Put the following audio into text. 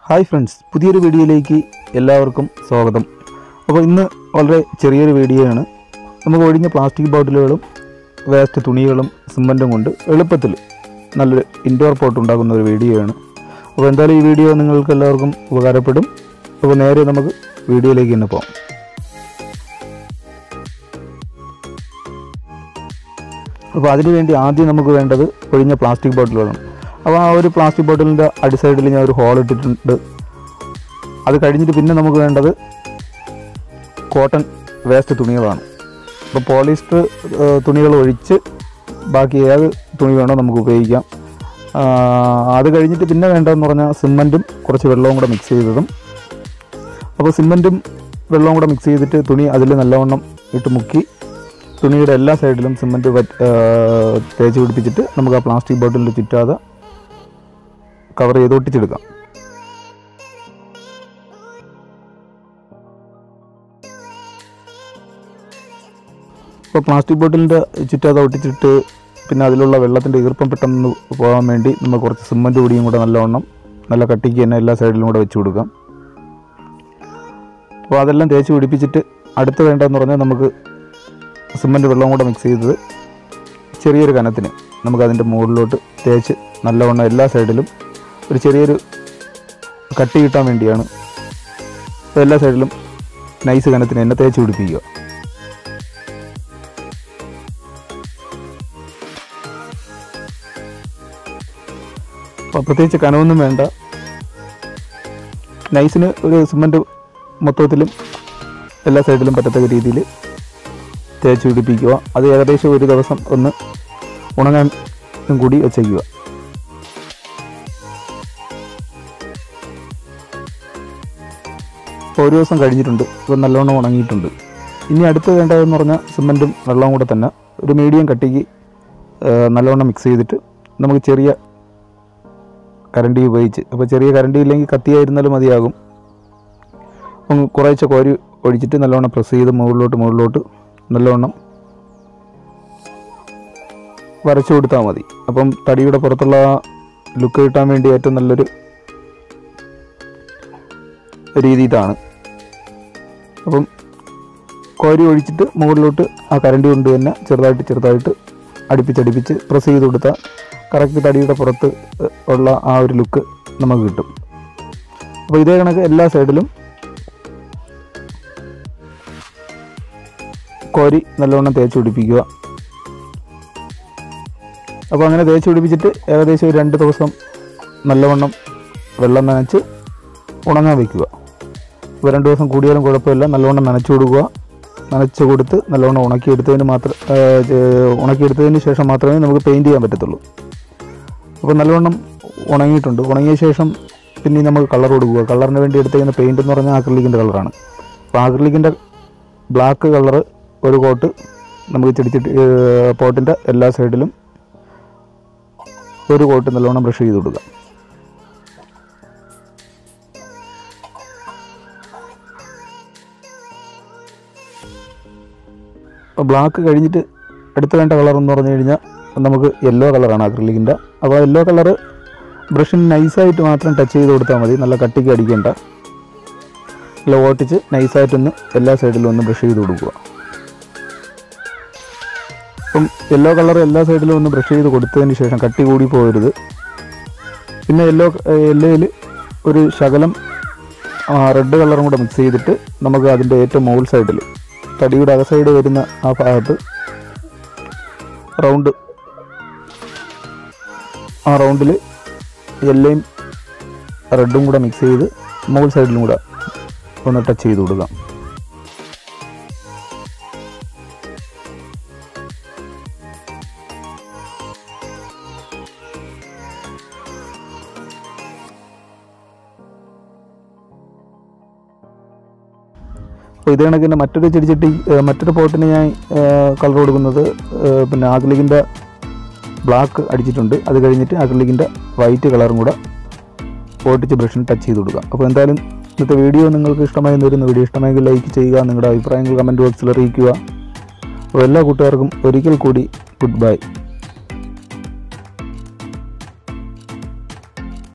Hi friends, പുതിയൊരു വീഡിയോയിലേക്ക് എല്ലാവർക്കും സ്വാഗതം. അപ്പോൾ ഇന്ന് വളരെ ചെറിയൊരു വീഡിയോ ആണ്. നമുക്ക് ഒഴിഞ്ഞ പ്ലാസ്റ്റിക് ബോട്ടിലുകളും വേസ്റ്റ് തുണികളും സിമൻറ്റും കൊണ്ട് എളുപ്പത്തിൽ നല്ലൊരു ഇൻഡോർ പോട്ട് ഉണ്ടാക്കുന്ന ഒരു വീഡിയോ ആണ്. അപ്പോൾ എന്തായാലും ഈ വീഡിയോ നിങ്ങൾക്ക് എല്ലാവർക്കും ഉപകാരപ്പെടും. അപ്പോൾ നേരെ നമുക്ക് വീഡിയോയിലേക്ക് തന്നെ പോകാം. അപ്പോൾ അതിനുവേണ്ടി ആദ്യം നമുക്ക് വേണ്ടത് ഒഴിഞ്ഞ പ്ലാസ്റ്റിക് ബോട്ടിലുകളാണ്. അപ്പോൾ ആ ഒരു പ്ലാസ്റ്റിക് ബോട്ടിലിൻ്റെ അടി സൈഡിൽ ഞാൻ ഒരു ഹോൾ ഇട്ടിട്ടുണ്ട്. അത് കഴിഞ്ഞിട്ട് പിന്നെ നമുക്ക് വേണ്ടത് കോട്ടൺ വേസ്റ്റ് തുണികളാണ്. അപ്പോൾ പോളിസ്റ്റർ തുണികൾ ഒഴിച്ച് ബാക്കി ഏത് തുണി വേണോ നമുക്ക് ഉപയോഗിക്കാം. അത് കഴിഞ്ഞിട്ട് പിന്നെ വേണ്ടതെന്ന് പറഞ്ഞാൽ സിമൻറ്റും കുറച്ച് വെള്ളവും കൂടെ മിക്സ് ചെയ്തതും. അപ്പോൾ സിമൻറ്റും വെള്ളവും കൂടെ മിക്സ് ചെയ്തിട്ട് തുണി അതിൽ നല്ലവണ്ണം ഇട്ട് മുക്കി തുണിയുടെ എല്ലാ സൈഡിലും സിമൻറ്റ് തേച്ച് പിടിപ്പിച്ചിട്ട് നമുക്ക് ആ പ്ലാസ്റ്റിക് ബോട്ടിലിൽ ചുറ്റാതെ കവർ ചെയ്ത് ഒട്ടിച്ചെടുക്കാം. ഇപ്പോൾ പ്ലാസ്റ്റിക് ബോട്ടിലിൻ്റെ ചുറ്റാതെ ഒട്ടിച്ചിട്ട് പിന്നെ അതിലുള്ള വെള്ളത്തിൻ്റെ ഈർപ്പം പെട്ടെന്ന് പോകാൻ വേണ്ടി നമ്മൾ കുറച്ച് സിമൻറ്റ് പൊടിയും കൂടെ നല്ലവണ്ണം നല്ല കട്ടിക്ക് തന്നെ എല്ലാ സൈഡിലും കൂടെ വെച്ച് കൊടുക്കാം. അപ്പോൾ അതെല്ലാം തേച്ച് പിടിപ്പിച്ചിട്ട് അടുത്ത് വേണ്ടതെന്ന് പറഞ്ഞാൽ നമുക്ക് സിമൻറ്റ് വെള്ളവും കൂടെ മിക്സ് ചെയ്തത് ചെറിയൊരു കനത്തിന് നമുക്കതിൻ്റെ മുകളിലോട്ട് തേച്ച് നല്ലവണ്ണം എല്ലാ സൈഡിലും ഒരു ചെറിയൊരു കട്ടി കിട്ടാൻ വേണ്ടിയാണ്. എല്ലാ സൈഡിലും നൈസ് കനത്തിന് തന്നെ തേച്ച് പിടിപ്പിക്കുക. അപ്പോൾ പ്രത്യേകിച്ച് കനമൊന്നും വേണ്ട. നൈസിന് ഒരു സിമൻറ്റ് മൊത്തത്തിലും എല്ലാ സൈഡിലും പറ്റത്തക്ക രീതിയിൽ തേച്ച് പിടിപ്പിക്കുക. അത് ഏകദേശം ഒരു ദിവസം ഒന്ന് ഉണങ്ങാനും കൂടി വെച്ചേക്കുക. ഒരു ദിവസം കഴിഞ്ഞിട്ടുണ്ട്. ഇപ്പോൾ നല്ലോണം ഉണങ്ങിയിട്ടുണ്ട്. ഇനി അടുത്ത് വേണ്ടതെന്ന് പറഞ്ഞാൽ സിമൻറ്റും വെള്ളവും കൂടെ തന്നെ ഒരു മീഡിയം കട്ടിക്ക് നല്ലവണ്ണം മിക്സ് ചെയ്തിട്ട് നമുക്ക് ചെറിയ കരണ്ടി ഉപയോഗിച്ച്, അപ്പോൾ ചെറിയ കരണ്ടി ഇല്ലെങ്കിൽ കത്തിയായിരുന്നാലും മതിയാകും, കുറേശ്ശെ കോരി ഒഴിച്ചിട്ട് നല്ലവണ്ണം പ്രസ് ചെയ്ത് മുകളിലോട്ട് നല്ലവണ്ണം വരച്ചു കൊടുത്താൽ മതി. അപ്പം തടിയുടെ പുറത്തുള്ള ലുക്ക് കിട്ടാൻ വേണ്ടി ഏറ്റവും നല്ലൊരു രീതിയിലാണ്. അപ്പം കോരി ഒഴിച്ചിട്ട് മുകളിലോട്ട് ആ കരണ്ടി കൊണ്ട് തന്നെ ചെറുതായിട്ട് അടുപ്പിച്ച് പ്രസ് ചെയ്ത് കൊടുത്താൽ കറക്റ്റ് തടിയുടെ പുറത്ത് ഉള്ള ആ ഒരു ലുക്ക് നമുക്ക് കിട്ടും. അപ്പോൾ ഇതേ കണക്ക് എല്ലാ സൈഡിലും കോരി നല്ലവണ്ണം തേച്ച് പിടിപ്പിക്കുക. അപ്പോൾ അങ്ങനെ തേച്ച് പിടിപ്പിച്ചിട്ട് ഏകദേശം ഒരു 2 ദിവസം നല്ലവണ്ണം വെള്ളം നനച്ച് ഉണങ്ങാൻ വയ്ക്കുക. ഇപ്പോൾ 2 ദിവസം കൂടിയാലും കുഴപ്പമില്ല. നല്ലവണ്ണം നനച്ച് കൊടുത്ത് നല്ലവണ്ണം ഉണക്കിയെടുത്തതിന് ശേഷം മാത്രമേ നമുക്ക് പെയിൻറ്റ് ചെയ്യാൻ പറ്റത്തുള്ളൂ. അപ്പോൾ നല്ലവണ്ണം ഉണങ്ങിയിട്ടുണ്ട്. ഉണങ്ങിയ ശേഷം പിന്നെ നമുക്ക് കളർ കൊടുക്കുക. കളറിന് വേണ്ടി എടുത്തേക്കുന്ന പെയിൻറ്റ് എന്ന് പറഞ്ഞാൽ ആക്രിലിക്കിൻ്റെ കളറാണ്. അപ്പോൾ ആക്രിലിക്കിൻ്റെ ബ്ലാക്ക് കളറ് ഒരു കോട്ട് നമുക്ക് ചെടിച്ചിട്ട് പോട്ടിൻ്റെ എല്ലാ സൈഡിലും ഒരു കോട്ട് നല്ലവണ്ണം ബ്രഷ് ചെയ്ത് കൊടുക്കുക. അപ്പോൾ ബ്ലാക്ക് കഴിഞ്ഞിട്ട് അടുത്ത് വേണ്ട കളർ എന്ന് പറഞ്ഞു കഴിഞ്ഞാൽ നമുക്ക് യെല്ലോ കളറാണ് ആക്രിലിക്കിൻ്റെ. അപ്പോൾ യെല്ലോ കളറ് ബ്രഷിന് നൈസായിട്ട് മാത്രം ടച്ച് ചെയ്ത് കൊടുത്താൽ മതി. നല്ല കട്ടിക്ക് അടിക്കേണ്ട. നല്ല ഓട്ടിച്ച് നൈസായിട്ടൊന്ന് എല്ലാ സൈഡിലും ഒന്ന് ബ്രഷ് ചെയ്ത് കൊടുക്കുക. അപ്പം യെല്ലോ കളർ എല്ലാ സൈഡിലും ഒന്ന് ബ്രഷ് ചെയ്ത് കൊടുത്തതിന് ശേഷം കട്ടി കൂടി പോകരുത്. പിന്നെ യെല്ലോയിൽ ഒരു ശകലം റെഡ് കളറും കൂടെ മിക്സ് ചെയ്തിട്ട് നമുക്ക് അതിൻ്റെ ഏറ്റവും മുകൾ സൈഡിൽ തടിയുടെ അക സൈഡ് വരുന്ന ആ ഭാഗത്ത് റൗണ്ടിൽ യെല്ലോയും റെഡും കൂടെ മിക്സ് ചെയ്ത് മുകൾ സൈഡിലും കൂടെ ഒന്ന് ടച്ച് ചെയ്ത് കൊടുക്കാം. അപ്പോൾ ഇതേ കണക്കിന് മറ്റൊരു പോട്ടിന് ഞാൻ കളർ കൊടുക്കുന്നത് പിന്നെ ആക്രിലിക്കിൻ്റെ ബ്ലാക്ക് അടിച്ചിട്ടുണ്ട്. അത് കഴിഞ്ഞിട്ട് ആക്രിലിക്കിൻ്റെ വൈറ്റ് കളറും കൂടെ ഓട്ടിച്ച് ബ്രഷിന് ടച്ച് ചെയ്ത് കൊടുക്കുക. അപ്പോൾ എന്തായാലും ഇന്നത്തെ വീഡിയോ നിങ്ങൾക്ക് ഇഷ്ടമായി വരുന്ന വീഡിയോ ഇഷ്ടമായെങ്കിൽ ലൈക്ക് ചെയ്യുക. നിങ്ങളുടെ അഭിപ്രായങ്ങൾ കമൻറ്റ് ബോക്സിൽ അറിയിക്കുക. അപ്പോൾ എല്ലാ കൂട്ടുകാർക്കും ഒരിക്കൽ കൂടി ഗുഡ് ബൈ.